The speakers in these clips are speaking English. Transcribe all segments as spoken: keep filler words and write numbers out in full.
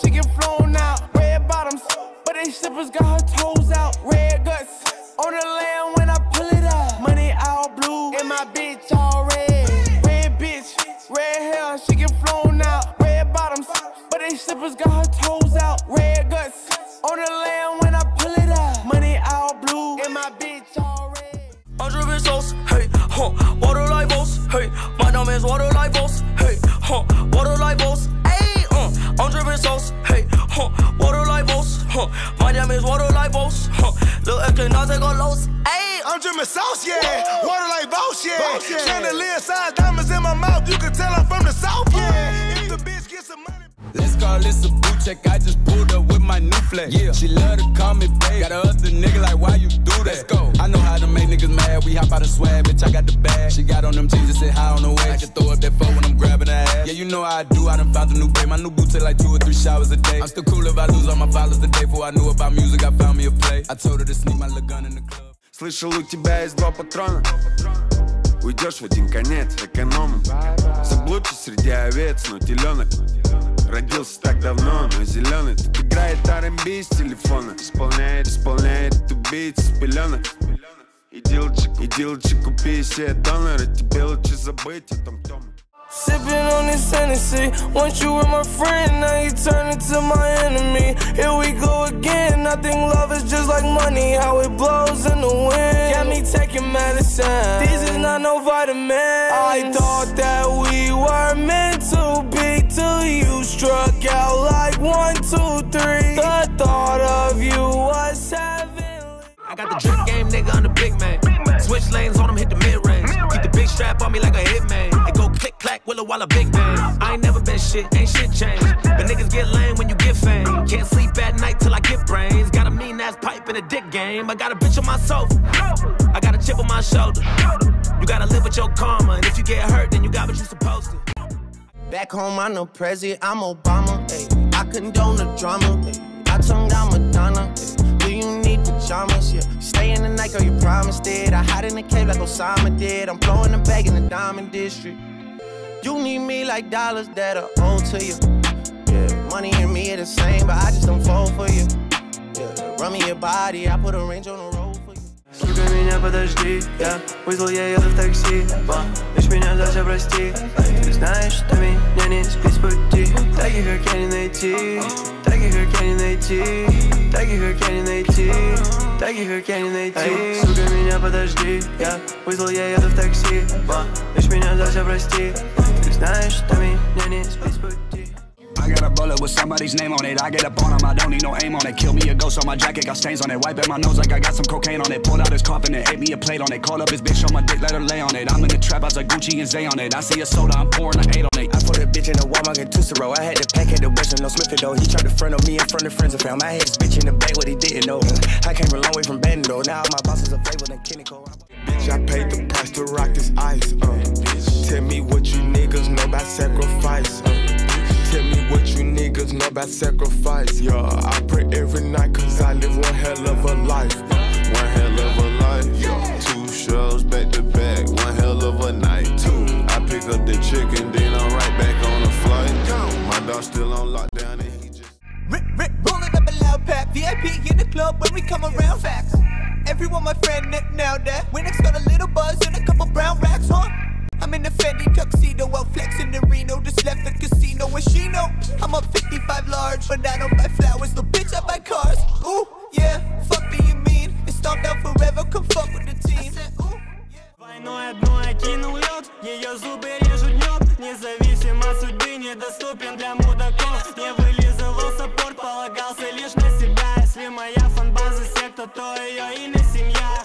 she get flown out. Red bottoms, but they slippers got her toes out. Red guts on the land when I pull it out. Money all blue and my bitch all red. Red bitch, red hair, she get flown out. Red bottoms, but they slippers got her toes out. Red guts on the land when I pull it out. Money all blue and my bitch all red. I'm dripping sauce, hey, huh, water like boss, hey, my diamonds water like boss, hey, huh, water like boss, hey, uh, I'm dripping sauce, hey, huh, water like boss, huh, my diamonds water like boss, huh, little extra now take a loss, hey, I'm dripping sauce, yeah, water like boss, yeah, chandelier size diamonds in my mouth, you can tell I'm from the south, yeah, if the bitch gets some money. Let's call this a boot check, I just pulled up with my new flex. Yeah, she love to call me babe. Got a other nigga like, why you do that? Let's go. I know how to make niggas mad, we hop out of swag, bitch, I got the bag. She got on them jeans and said hi on the way. I can throw up that phone when I'm grabbing her ass. Yeah, you know how I do, I done found a new babe. My new boot take like two or three showers a day. I'm still cool if I lose all my followers the day before I knew about music, I found me a play. I told her to sneak my little gun in the club. Слышал, у тебя есть два патрона. Уйдешь в один конец, экономом. Заблудшись среди овец, но теленок. Родился так давно, но зеленый. Тут играет ар энд би с телефона. Исполняет, исполняет убийц с пеленок. Иди лучше, иди лучше купи себе донора. Тебе лучше забыть о том, кто мы. Sipping on this Hennessy. Once you were my friend, now you turn into my enemy. Here we go again. I think love is just like money, how it blows in the wind. Got me taking medicine. This is not no vitamin. I thought that we were meant to be till you struck out like one, two, three. The thought of you was heavenly. I got the drip game, nigga, I'm the big man. Switch lanes on them, hit the mid-range. Keep the big strap on me like a hitman. It go click-clack, willow while a big bang. I ain't never been shit, ain't shit changed. But niggas get lame when you get fame. Can't sleep at night till I get brains. Got a mean-ass pipe in a dick game. I got a bitch on my sofa. I got a chip on my shoulder. You gotta live with your karma. And if you get hurt, then you got what you supposed to. Back home, I'm no president, I'm Obama. Ay. I condone the drama. Ay. I tongue down Madonna. Ay. Do you need pajamas? Yeah. Stay in the night, girl, you promised it. I hide in the cave like Osama did. I'm blowing the bag in the diamond district. You need me like dollars that are owed to you. Yeah, money and me are the same, but I just don't fall for you. Yeah, run me your body, I put a range on the road for you. Сука, меня подожди, я вызвал, я еду в такси. Лишь меня за все прости. Ты знаешь, что меня не сбить с пути. Таких, как я, не найти. Таких, как я, не найти. Таких, как я, не найти. Таких, как я, не найти. Сука, меня подожди, я вызвал, я еду в такси. Лишь меня за все прости. Ты знаешь, что меня не сбить с пути. I got a bullet with somebody's name on it. I get up on him, I don't need no aim on it. Kill me a ghost on my jacket, got stains on it. Wipe at my nose like I got some cocaine on it. Pulled out his coffin and ate me a plate on it. Called up his bitch on my dick, let her lay on it. I'm in the trap, I was like Gucci and Zay on it. I see a soda, I'm pouring an eight on it. I put a bitch in a Walmart and Tussero. I had to pack at the Western, no Smith though. He tried to front of me in front of friends and fam. I had this bitch in the bag, what he didn't know. I came a long way from Bandit though. Now all my bosses are flavor than Kenny Cole. Bitch, I paid the price to rock this ice. Uh. Tell me what you niggas know about sacrifice. Uh. Tell me what you niggas know about sacrifice. Yeah, I pray every night cause I live one hell of a life. One hell of a life. Yeah. Two shows back to back. One hell of a night. Two. I pick up the chicken, then I'm right back on the flight. My dog still on lockdown and he just Rick, Rick, rolling up a loud pack. V I P in the club when we come around. Facts. Everyone my friend Nick now that. Winx got a little buzz and a couple brown racks, huh? I'm in the Fendi tuxedo, out flexing the Reno. Just left the casino with Shino. I'm up fifty-five large, but I don't buy flowers. Little bitch, I buy cars. Ooh, yeah, fuck do you mean? It's stomped out forever, come fuck with the team. I said, ooh, yeah. Войной одну окинул лед, ее зубы режут нёб. Независим от судьбы, недоступен для мудаков. Не вылизывал саппорт, полагался лишь на себя. Если моя фан-база секта, то ее имя семья.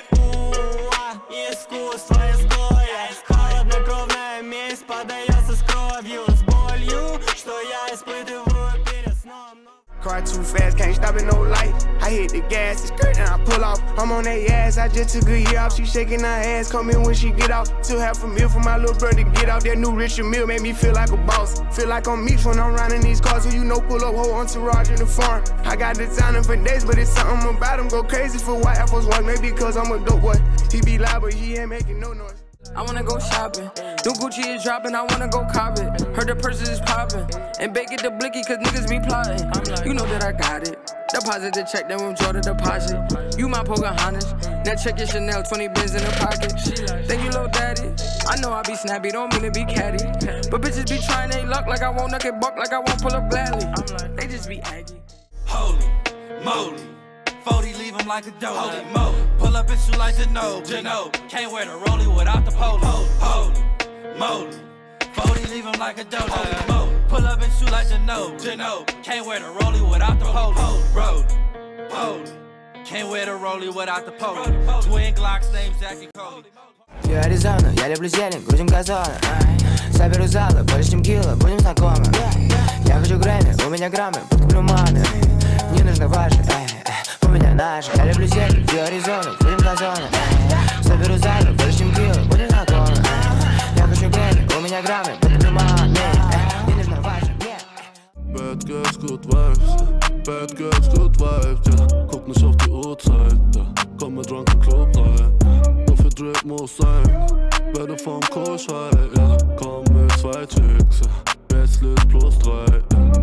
Уа, искусство изгоя. Холоднокровная месть подается с кровью, с болью, что я испытываю перед сном. Car too fast, can't stop at no light. I hit the gas, it's great, and I pull off. I'm on that ass, I just took a year off. She shaking her ass, come in when she get out. Still half a meal for my little brother to get out. That new Richard Mille made me feel like a boss. Feel like I'm Meeks when I'm riding these cars. Who you know pull up whole entourage in the farm. I got the time for days, but it's something about him. Go crazy for white Air Force One, maybe cause I'm a dope boy. He be loud, but he ain't making no noise. I wanna go shopping. New Gucci is dropping, I wanna go cop it. Heard the purses is popping. And bake it the blicky, cause niggas be plotting. You know that I got it. Deposit the check, then withdraw the deposit. You my Pocahontas. Now check your Chanel, twenty bins in the pocket. Thank you, little daddy. I know I be snappy, don't mean to be catty. But bitches be trying they luck like I won't knock it buck, like I won't pull up gladly. They just be aggy. Holy moly. forty leave him like a dope. Holy moly. Pull up and shoot like Geno. Geno. Can't wear the rollie without the polo. Holy moly. forty leave him like a dope. Holy moly. Pull up and shoot like Geno. Geno. Can't wear the rollie without the polo. Road. Holy. Can't wear the rollie without the polo. Twin Glocks named Zach and Cody. Я Аризона, я люблю зелень, грузим газоны. Соберу залы, больше чем кило, будем знакомы. Я хочу Грэмми, у меня граммы, подкуплю маме. Не нужно ваши, у меня наши. Я люблю зелень, я Аризона, грузим газоны. Соберу залы, больше чем кило, будем знакомы. Я хочу Грэмми, у меня граммы, подкуплю маме. Не нужно ваши, Bad girls, good vibes, bad girls, good vibes, yeah. Guck nicht auf die Uhrzeit, yeah. Komm mit drunken Club rein. Dafür Drip muss sein, werde vom Kurs high, yeah. Komm mit zwei Chicks, yeah. Restless plus drei, yeah.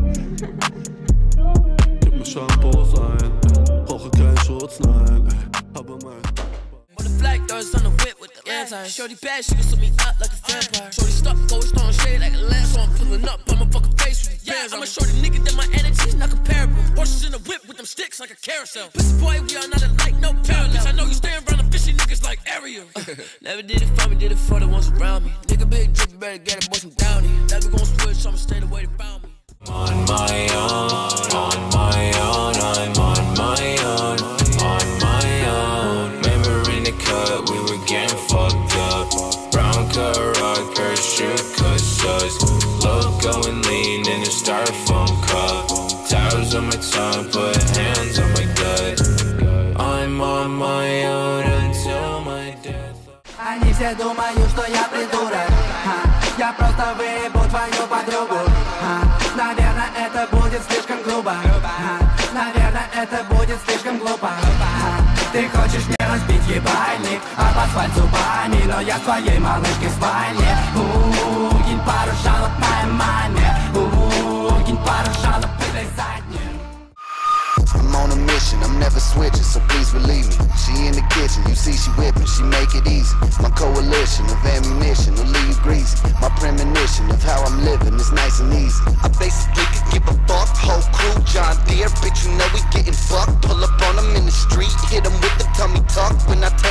Gib mir Shampoos ein, yeah. Brauche keinen Schutz, nein, ey. Aber mein On the flag, doors on the whip with the anti. Shorty bad, she can suck me up like a vampire. Shorty stuck, gold stone shade like a lamp. So I'm pulling up, on my fucking face with the bands. I'm a shorty nigga, that my energy's not comparable. Horses in the whip with them sticks like a carousel. Pussy boy, we are not alike, no parallel. Bitch, I know you stay around the fishy niggas like Ariel. Never did it for me, did it for the ones around me. Nigga big drip, you better get it, boy, some downy. Never gon' switch, I'ma stay the way they found me. On my own, on my own, I'm on my own, on my own. Remember in the cut, we were getting fucked up. Brown Karat, her shoe cusses. Logo and lean in a styrofoam cup. Towels on my tongue, put hands on my gut. I'm on my own until my death. Они все думают, что я придурок. Я просто выебу твою подругу. Наверное, это будет слишком грубо. Наверное, это будет слишком глупо. Ты хочешь мне разбить ебальник об асфальт зубами, но я с твоей малышкой в спальне. У-у-у, кинь пару жалоб моей маме. У-у-у, кинь пару жалоб этой задней. I'm on a mission, I'm never switching, so please believe me. She in the kitchen, you see she whipping, she make it easy. My coalition of ammunition will leave you greasy. My premonition of how I'm living is nice and easy. I basically could give a fuck, whole crew, John Deere. Bitch, you know we getting fucked. Pull up on them in the street, hit them with the tummy tuck. When I turn